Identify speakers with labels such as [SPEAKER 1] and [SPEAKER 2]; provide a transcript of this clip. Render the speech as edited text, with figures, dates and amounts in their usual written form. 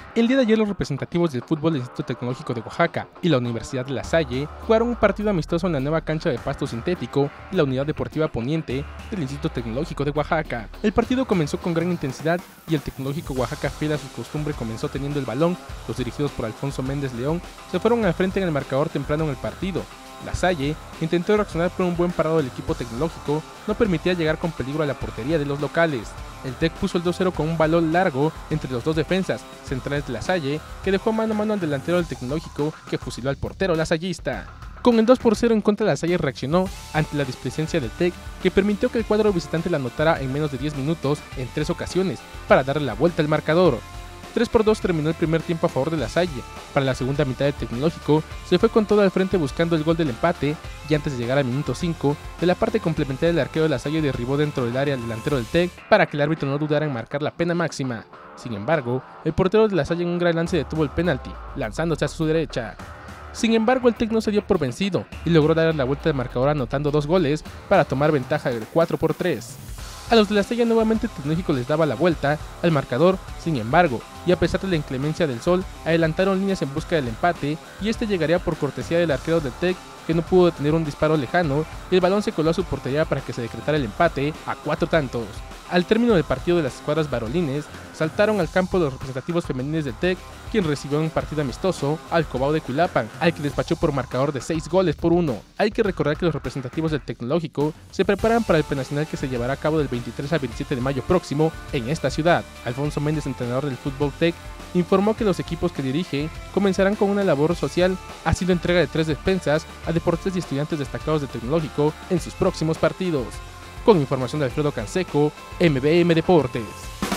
[SPEAKER 1] El día de ayer los representativos del fútbol del Instituto Tecnológico de Oaxaca y la Universidad de La Salle jugaron un partido amistoso en la nueva cancha de pasto sintético de la Unidad Deportiva Poniente del Instituto Tecnológico de Oaxaca. El partido comenzó con gran intensidad y el Tecnológico Oaxaca, fiel a su costumbre, comenzó teniendo el balón. Los dirigidos por Alfonso Méndez León se fueron al frente en el marcador temprano en el partido. La Salle intentó reaccionar, pero un buen parado del equipo tecnológico no permitía llegar con peligro a la portería de los locales. El TEC puso el 2-0 con un balón largo entre los dos defensas centrales de La Salle, que dejó mano a mano al delantero del tecnológico, que fusiló al portero lasallista. Con el 2-0 en contra, La Salle reaccionó ante la displicencia del TEC, que permitió que el cuadro visitante la anotara en menos de 10 minutos en 3 ocasiones para darle la vuelta al marcador. 3-2 terminó el primer tiempo a favor de La Salle. Para la segunda mitad del Tecnológico se fue con todo al frente buscando el gol del empate, y antes de llegar al minuto 5 de la parte complementaria, el arquero de La Salle derribó dentro del área al delantero del TEC para que el árbitro no dudara en marcar la pena máxima. Sin embargo, el portero de La Salle en un gran lance detuvo el penalti, lanzándose a su derecha. Sin embargo, el TEC no se dio por vencido y logró dar la vuelta al marcador anotando 2 goles para tomar ventaja de 4-3. A los de La Salle nuevamente el Tecnológico les daba la vuelta al marcador, sin embargo, y a pesar de la inclemencia del sol, adelantaron líneas en busca del empate, y este llegaría por cortesía del arquero del TEC, que no pudo detener un disparo lejano, y el balón se coló a su portería para que se decretara el empate a 4 tantos. Al término del partido de las escuadras varolines, saltaron al campo los representativos femeniles del TEC, quien recibió un partido amistoso al Cobao de Cuilapan, al que despachó por marcador de 6-1. Hay que recordar que los representativos del Tecnológico se preparan para el prenacional que se llevará a cabo del 23 al 27 de mayo próximo en esta ciudad. Alfonso Méndez, entrenador del Fútbol TEC, informó que los equipos que dirige comenzarán con una labor social, haciendo entrega de 3 despensas a deportistas y estudiantes destacados del Tecnológico en sus próximos partidos. Con información de Alfredo Canseco, MBM Deportes.